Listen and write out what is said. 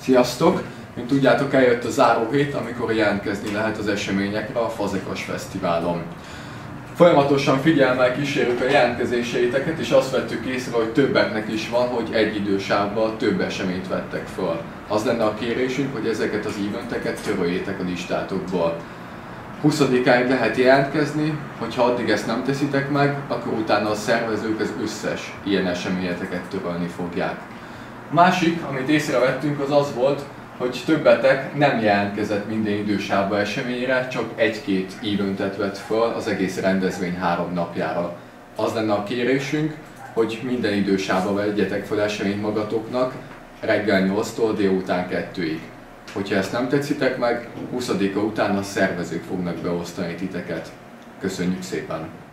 Sziasztok! Mint tudjátok, eljött a záróhét, amikor jelentkezni lehet az eseményekre a Fazekas Fesztiválon. Folyamatosan figyelemmel kísérjük a jelentkezéseiteket, és azt vettük észre, hogy többeknek is van, hogy egy idősávban több eseményt vettek föl. Az lenne a kérésünk, hogy ezeket az eventeket töröljétek a listátokból. 20-áig lehet jelentkezni, hogyha addig ezt nem teszitek meg, akkor utána a szervezők az összes ilyen eseményeteket törölni fogják. A másik, amit észrevettünk, az volt, hogy többetek nem jelentkezett minden idősávba eseményre, csak egy-két eventet vett föl az egész rendezvény 3 napjára. Az lenne a kérésünk, hogy minden idősávba vegyetek föl eseményt magatoknak reggel 8-tól délután 2-ig. Hogyha ezt nem tetszitek meg, 20-a után a szervezők fognak beosztani titeket. Köszönjük szépen!